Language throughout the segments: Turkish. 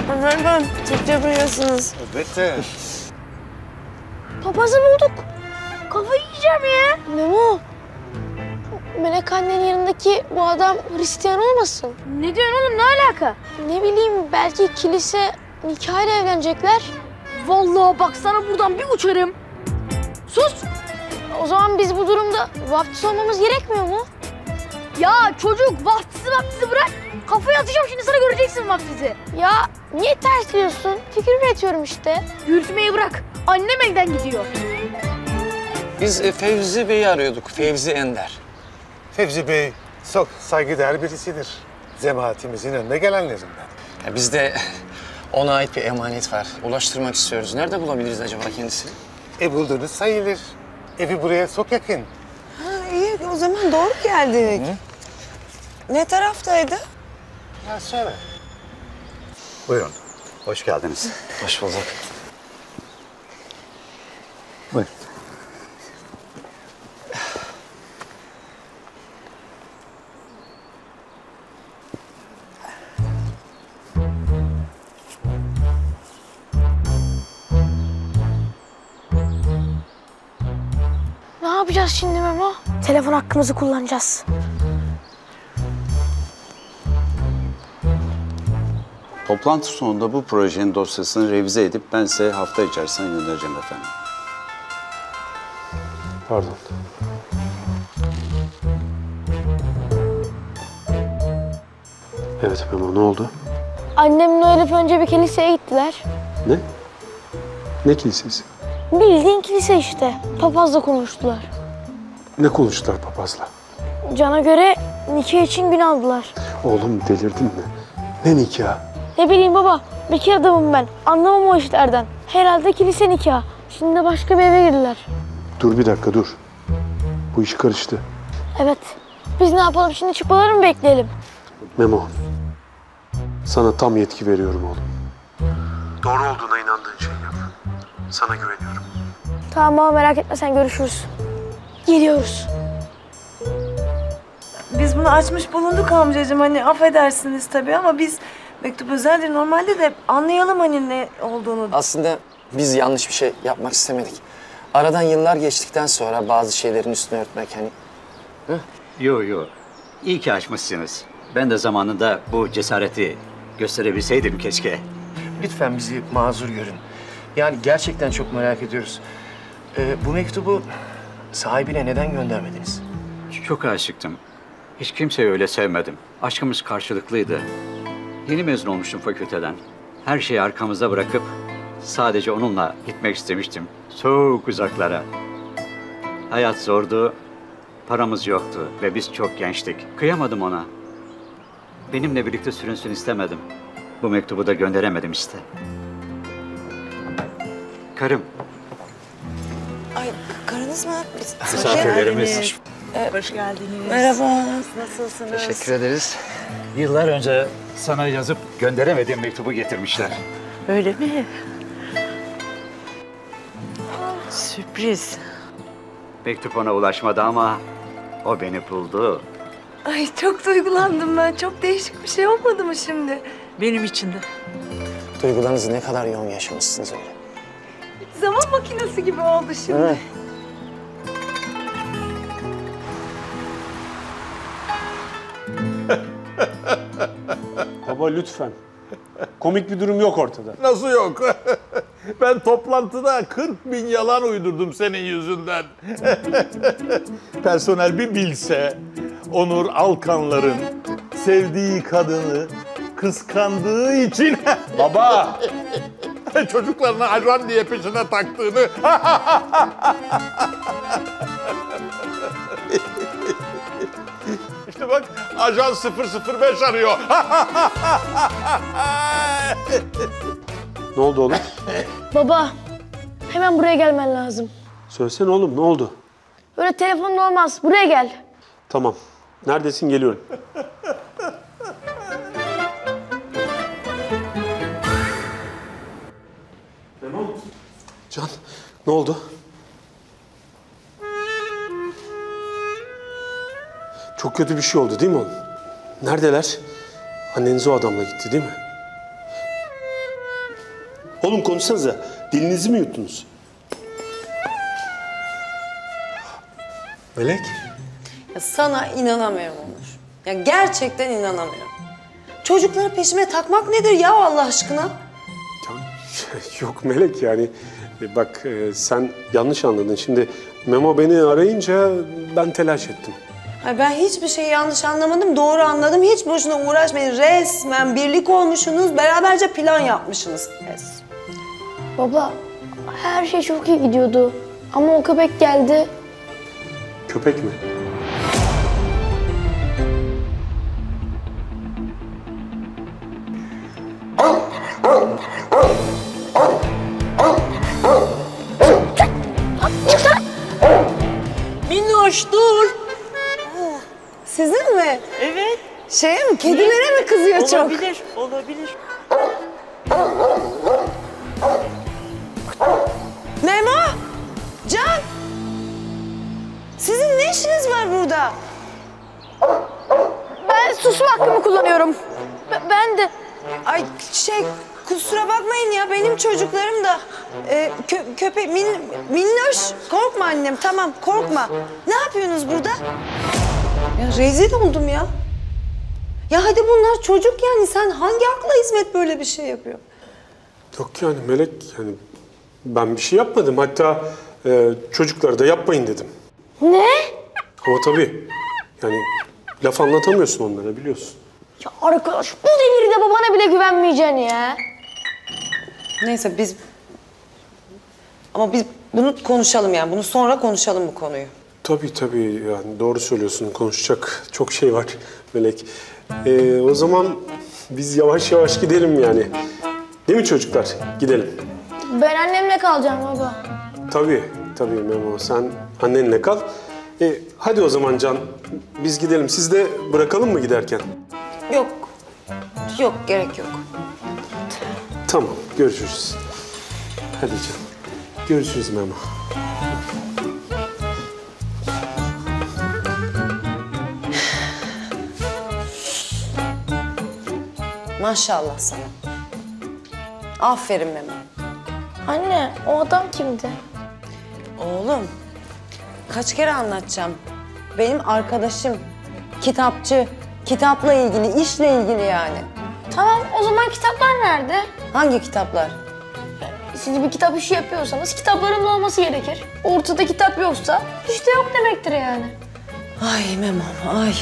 Ömer Türkçe biliyorsunuz. Elbette. Papazı bulduk. Kafayı yiyeceğim ya. Memo. Melek annenin yanındaki bu adam Hristiyan olmasın? Ne diyorsun oğlum, ne alaka? Ne bileyim, belki kilise nikahıyla evlenecekler. Vallahi bak sana buradan bir uçarım. Sus! O zaman biz bu durumda vaftiz olmamız gerekmiyor mu? Ya çocuk vaftizi bırak. Kafayı atacağım şimdi, sana göreceksin vaftizi. Ya niye tersliyorsun? Fikir üretiyorum işte. Yürütmeyi bırak. Annem evden gidiyor. Biz Fevzi Bey'i arıyorduk. Fevzi Ender. Fevzi Bey çok saygıdeğer birisidir. Cemaatimizin önüne gelenlerinden. Ya bizde ona ait bir emanet var. Ulaştırmak istiyoruz. Nerede bulabiliriz acaba kendisini? Buldunuz sayılır. Evi buraya çok yakın. Ha, iyi, o zaman doğru geldik. Ne taraftaydı? Ya söyle. Buyurun. Hoş geldiniz. Hoş bulduk. Buyurun. Ne yapacağız şimdi Memo? Telefon hakkımızı kullanacağız. Toplantı sonunda bu projenin dosyasını revize edip ben size hafta içerisinde göndereceğim efendim. Pardon. Evet Memo, ne oldu? Annemle Elif önce bir kiliseye gittiler. Ne? Ne kilisesi? Bildiğin kilise işte. Papazla konuştular. Ne konuştular papazla? Can'a göre nikah için gün aldılar. Oğlum delirdin mi? Ne nikah? Ne bileyim baba, bekar adamım ben. Anlamam o işlerden. Herhalde kilise nikahı. Şimdi de başka bir eve girdiler. Dur bir dakika dur. Bu iş karıştı. Evet. Biz ne yapalım şimdi, çıkmaları mı bekleyelim? Memo, sana tam yetki veriyorum oğlum. Doğru olduğuna inandığın şeyi yap. Sana güveniyorum. Tamam baba, merak etme sen, görüşürüz. Geliyoruz. Biz bunu açmış bulunduk amcacığım. Hani affedersiniz tabii ama biz mektup özeldir. Normalde de anlayalım hani ne olduğunu. Aslında biz yanlış bir şey yapmak istemedik. Aradan yıllar geçtikten sonra bazı şeylerin üstünü örtmek hani... Yo. İyi ki açmışsınız. Ben de zamanında bu cesareti gösterebilseydim keşke. Lütfen bizi mazur görün. Yani gerçekten çok merak ediyoruz. Bu mektubu sahibine neden göndermediniz? Çok aşıktım. Hiç kimseyi öyle sevmedim. Aşkımız karşılıklıydı. Yeni mezun olmuştum fakülteden. Her şeyi arkamızda bırakıp sadece onunla gitmek istemiştim. Çok uzaklara. Hayat zordu, paramız yoktu ve biz çok gençtik. Kıyamadım ona. Benimle birlikte sürünsün istemedim. Bu mektubu da gönderemedim işte. Karım. Ay, karınız mı? Misafirlerimiz. Hoş geldiniz. Merhaba. Nasılsınız? Teşekkür ederiz. Yıllar önce sana yazıp gönderemediğim mektubu getirmişler. Öyle mi? Sürpriz. Mektup ona ulaşmadı ama o beni buldu. Ay çok duygulandım ben. Çok değişik bir şey olmadı mı şimdi? Benim için de. Duygularınızı ne kadar yoğun yaşamışsınız öyle. Zaman makinesi gibi oldu şimdi. Evet. Baba lütfen. Komik bir durum yok ortada. Nasıl yok? Ben toplantıda 40 bin yalan uydurdum senin yüzünden. Personel bir bilse Onur Alkanların sevdiği kadını kıskandığı için baba çocuklarını ajan diye peşine taktığını İşte bak ajan 005 arıyor. Ne oldu oğlum? Baba, hemen buraya gelmen lazım. Söylesene oğlum, ne oldu? Böyle telefonla olmaz, buraya gel. Tamam. Neredesin? Geliyorum. Memo. Can, ne oldu? Çok kötü bir şey oldu değil mi oğlum? Neredeler? Anneniz o adamla gitti değil mi? Oğlum konuşsanıza. Dilinizi mi yuttunuz? Melek? Ya sana inanamıyorum Onur. Ya gerçekten inanamıyorum. Çocukları peşime takmak nedir ya Allah aşkına? Yok Melek yani. Bak sen yanlış anladın. Şimdi Memo beni arayınca ben telaş ettim. Ay ben hiçbir şeyi yanlış anlamadım, doğru anladım. Hiç boşuna uğraşmayın. Resmen birlik olmuşsunuz, beraberce plan yapmışsınız. Baba, her şey çok iyi gidiyordu. Ama o köpek geldi. Köpek mi? Minnoş dur. Sizin mi? Evet. Şeye mi, kedilere mi kızıyor çok? Olabilir, olabilir. Memo! Can! Sizin ne işiniz var burada? Ben susma hakkımı kullanıyorum. Ben de. Ay kusura bakmayın ya, benim çocuklarım da köpek Minnoş. Korkma annem, tamam korkma. Ne yapıyorsunuz burada? Ya rezil oldum ya. Ya hadi bunlar çocuk yani, sen hangi akla hizmet böyle bir şey yapıyor? Yok yani Melek, yani ben bir şey yapmadım. Hatta çocuklara da yapmayın dedim. Ne? Ama tabii yani laf anlatamıyorsun onlara, biliyorsun. Ya arkadaş, bu devirde babana bile güvenmeyeceksin ya. Neyse ama biz bunu konuşalım yani. Bunu sonra konuşalım bu konuyu. Tabii yani doğru söylüyorsun. Konuşacak çok şey var Melek. O zaman biz yavaş yavaş gidelim yani. Değil mi çocuklar? Gidelim. Ben annemle kalacağım baba. Tabii Memo. Sen annenle kal. Hadi o zaman Can, biz gidelim. Siz de bırakalım mı giderken? Yok gerek yok. Tamam, görüşürüz. Hadi Can. Görüşürüz Memo. Maşallah sana. Aferin Memo. Anne, o adam kimdi? Oğlum, kaç kere anlatacağım. Benim arkadaşım, kitapçı, kitapla ilgili, işle ilgili yani. Tamam, o zaman kitaplar nerede? Hangi kitaplar? Siz bir kitap işi yapıyorsanız kitapların da olması gerekir. Ortada kitap yoksa işte yok demektir yani. Ay Memo'm, ay.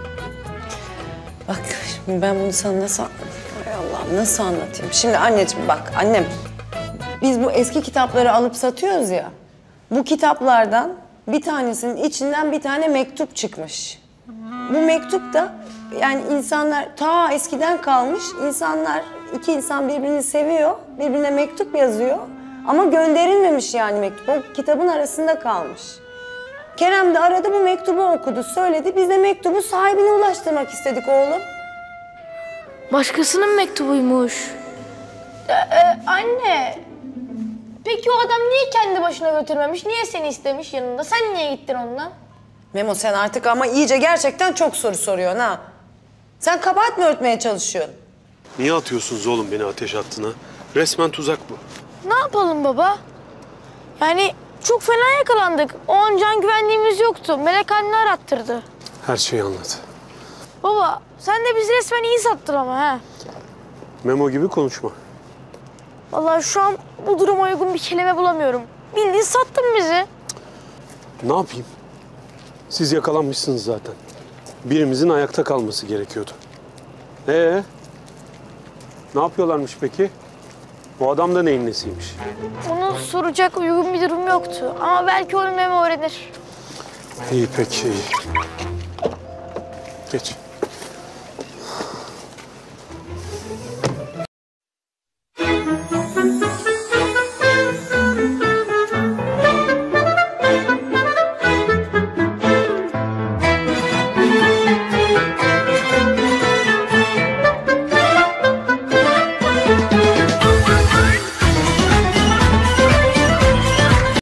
Bak şimdi ben bunu sana nasıl... Ay Allah'ım nasıl anlatayım? Şimdi anneciğim bak, annem. Biz bu eski kitapları alıp satıyoruz ya. Bu kitaplardan bir tanesinin içinden bir tane mektup çıkmış. Bu mektup da yani insanlar ta eskiden kalmış. İki insan birbirini seviyor, birbirine mektup yazıyor. Ama gönderilmemiş yani mektup. O kitabın arasında kalmış. Kerem de aradı, bu mektubu okudu, söyledi. Biz de mektubu sahibine ulaştırmak istedik oğlum. Başkasının mektubuymuş. Anne, peki o adam niye kendi başına götürmemiş? Niye seni istemiş yanında? Sen niye gittin onunla? Memo sen artık ama iyice gerçekten çok soru soruyorsun ha. Sen kabahat mi örtmeye çalışıyorsun? Niye atıyorsunuz oğlum beni ateş hattına? Resmen tuzak bu. Ne yapalım baba? Yani çok fena yakalandık. O an can güvenliğimiz yoktu. Melek anne arattırdı. Her şeyi anlat. Baba, sen de bizi resmen iyi sattın ama ha. Memo gibi konuşma. Vallahi şu an bu duruma uygun bir kelime bulamıyorum. Bildiğin sattın bizi. Ne yapayım? Siz yakalanmışsınız zaten. Birimizin ayakta kalması gerekiyordu. Ne yapıyorlarmış peki? Bu adam da neyin nesiymiş? Onu soracak uygun bir durum yoktu. Ama belki onu Memo öğrenir. İyi peki iyi. Geç.